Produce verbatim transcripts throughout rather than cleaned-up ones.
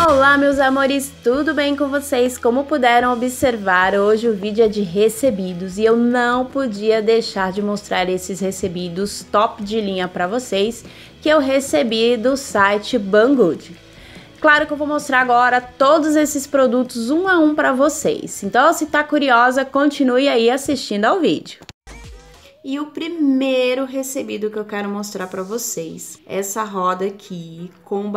Olá, meus amores, tudo bem com vocês? Como puderam observar, hoje o vídeo é de recebidos e eu não podia deixar de mostrar esses recebidos top de linha para vocês que eu recebi do site Banggood. Claro que eu vou mostrar agora todos esses produtos um a um para vocês. Então, se tá curiosa, continue aí assistindo ao vídeo. E o primeiro recebido que eu quero mostrar para vocês é essa roda aqui com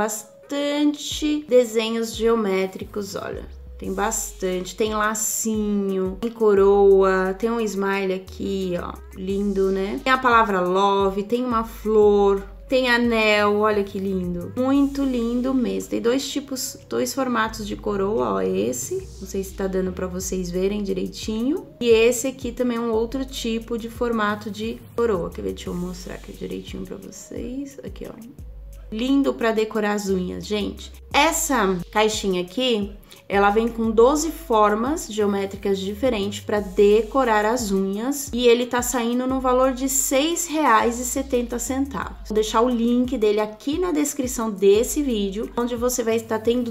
bastante desenhos geométricos, olha. Tem bastante, tem lacinho, tem coroa, tem um smile aqui, ó, lindo, né? Tem a palavra love, tem uma flor, tem anel, olha que lindo. Muito lindo mesmo. Tem dois tipos, dois formatos de coroa, ó, esse, não sei se tá dando pra vocês verem direitinho. E esse aqui também é um outro tipo de formato de coroa. Quer ver? Deixa eu mostrar aqui direitinho pra vocês. Aqui, ó. Lindo pra decorar as unhas, gente. Essa caixinha aqui, ela vem com doze formas geométricas diferentes para decorar as unhas e ele tá saindo no valor de seis reais e setenta centavos. Vou deixar o link dele aqui na descrição desse vídeo, onde você vai estar tendo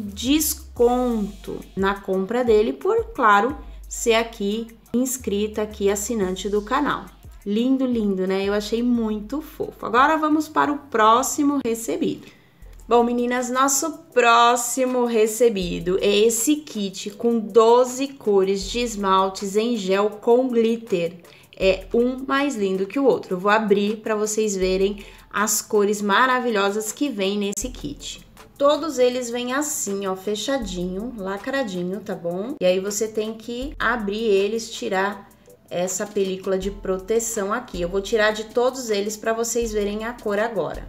desconto na compra dele por, claro, ser aqui inscrita, aqui assinante do canal. Lindo, lindo, né? Eu achei muito fofo. Agora vamos para o próximo recebido. Bom, meninas, nosso próximo recebido é esse kit com doze cores de esmaltes em gel com glitter. É um mais lindo que o outro. Eu vou abrir para vocês verem as cores maravilhosas que vem nesse kit. Todos eles vêm assim, ó, fechadinho, lacradinho, tá bom? E aí você tem que abrir eles, tirar essa película de proteção aqui. Eu vou tirar de todos eles para vocês verem a cor agora.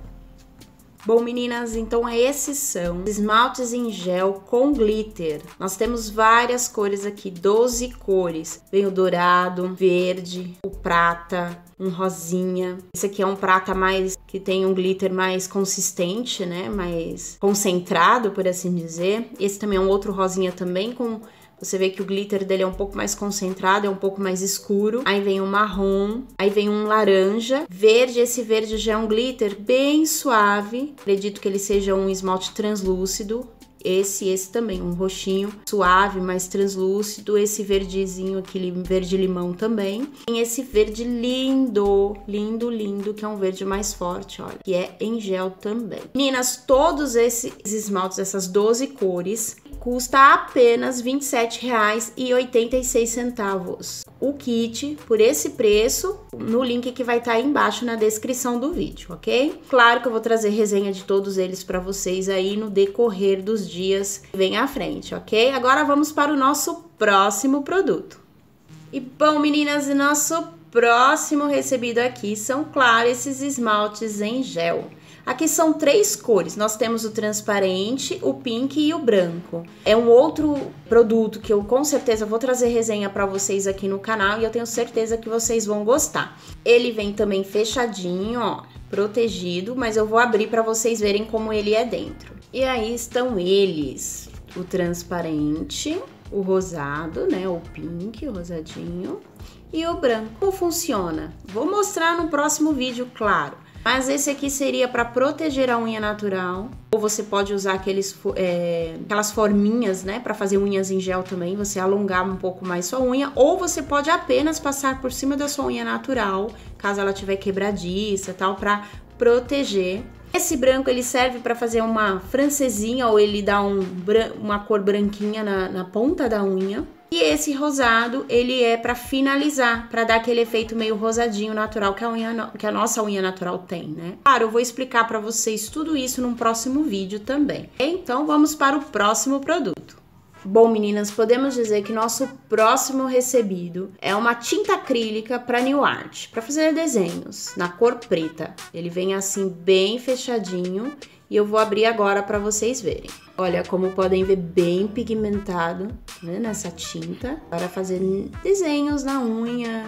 Bom, meninas, então esses são esmaltes em gel com glitter. Nós temos várias cores aqui, doze cores. Vem o dourado, verde, o prata, um rosinha. Esse aqui é um prata mais que tem um glitter mais consistente, né? Mais concentrado, por assim dizer. Esse também é um outro rosinha também com... Você vê que o glitter dele é um pouco mais concentrado, é um pouco mais escuro. Aí vem um marrom, aí vem um laranja. Verde, esse verde já é um glitter bem suave. Acredito que ele seja um esmalte translúcido. Esse, esse também, um roxinho suave, mais translúcido. Esse verdezinho aqui, verde limão também. Tem esse verde lindo, lindo, lindo, que é um verde mais forte, olha. Que é em gel também. Meninas, todos esses esmaltes, essas doze cores, custa apenas vinte e sete reais e oitenta e seis centavos. O kit, por esse preço, no link que vai estar aí embaixo na descrição do vídeo, ok? Claro que eu vou trazer resenha de todos eles para vocês aí no decorrer dos dias que vem à frente, ok? Agora vamos para o nosso próximo produto. E bom, meninas, e nosso próximo recebido aqui são, claro, esses esmaltes em gel. Aqui são três cores, nós temos o transparente, o pink e o branco. É um outro produto que eu com certeza vou trazer resenha para vocês aqui no canal e eu tenho certeza que vocês vão gostar. Ele vem também fechadinho, ó, protegido, mas eu vou abrir para vocês verem como ele é dentro. E aí estão eles, o transparente, o rosado, né, o pink, o rosadinho, e o branco. Como funciona? Vou mostrar no próximo vídeo, claro. Mas esse aqui seria para proteger a unha natural. Ou você pode usar aqueles, é, aquelas forminhas, né? Para fazer unhas em gel também. Você alongar um pouco mais sua unha. Ou você pode apenas passar por cima da sua unha natural. Caso ela tiver quebradiça e tal. Para proteger. Esse branco ele serve para fazer uma francesinha. Ou ele dá um, uma cor branquinha na, na ponta da unha. E esse rosado, ele é para finalizar, para dar aquele efeito meio rosadinho natural que a, unha, que a nossa unha natural tem, né? Claro, eu vou explicar para vocês tudo isso num próximo vídeo também. Então, vamos para o próximo produto. Bom, meninas, podemos dizer que nosso próximo recebido é uma tinta acrílica para New Art, para fazer desenhos na cor preta. Ele vem assim bem fechadinho e eu vou abrir agora para vocês verem. Olha, como podem ver, bem pigmentado, né, nessa tinta, para fazer desenhos na unha,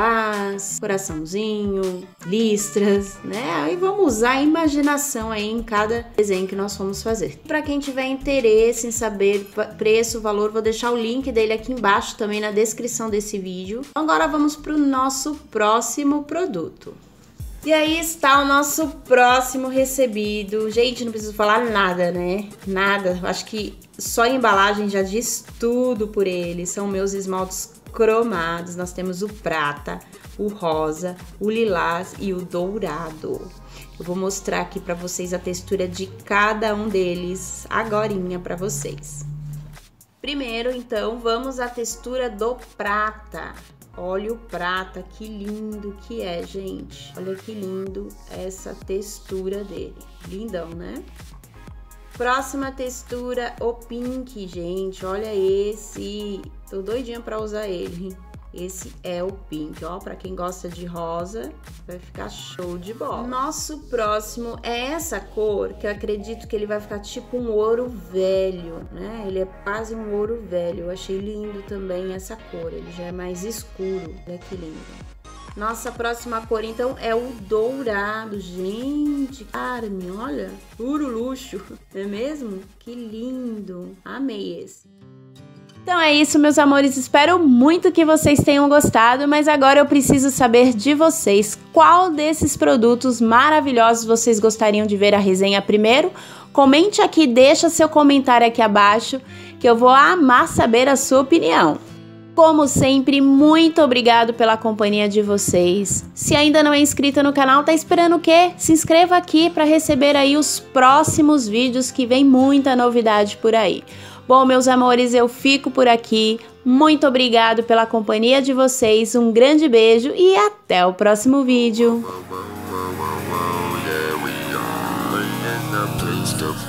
poás, coraçãozinho, listras, né? Aí vamos usar a imaginação aí em cada desenho que nós vamos fazer. Para quem tiver interesse em saber preço, valor, vou deixar o link dele aqui embaixo também na descrição desse vídeo. Agora vamos para o nosso próximo produto. E aí está o nosso próximo recebido. Gente, não preciso falar nada, né? Nada. Acho que só a embalagem já diz tudo por ele. São meus esmaltes cromados. Nós temos o prata, o rosa, o lilás e o dourado. Eu vou mostrar aqui para vocês a textura de cada um deles agorinha para vocês. Primeiro, então, vamos à textura do prata. Olha o prata, que lindo que é, gente. Olha que lindo essa textura dele. Lindão, né? Próxima textura, o pink, gente. Olha esse. Tô doidinha pra usar ele. Esse é o pink, ó. Pra quem gosta de rosa, vai ficar show de bola. Nosso próximo é essa cor, que eu acredito que ele vai ficar tipo um ouro velho, né? Ele é quase um ouro velho. Eu achei lindo também essa cor. Ele já é mais escuro. Olha que lindo. Nossa próxima cor, então, é o dourado. Gente, carne, olha. Puro luxo. Não é mesmo? Que lindo. Amei esse. Então é isso, meus amores, espero muito que vocês tenham gostado, mas agora eu preciso saber de vocês qual desses produtos maravilhosos vocês gostariam de ver a resenha primeiro. Comente aqui, deixa seu comentário aqui abaixo, que eu vou amar saber a sua opinião. Como sempre, muito obrigado pela companhia de vocês. Se ainda não é inscrita no canal, tá esperando o quê? Se inscreva aqui para receber aí os próximos vídeos, que vem muita novidade por aí. Bom, meus amores, eu fico por aqui. Muito obrigado pela companhia de vocês. Um grande beijo e até o próximo vídeo.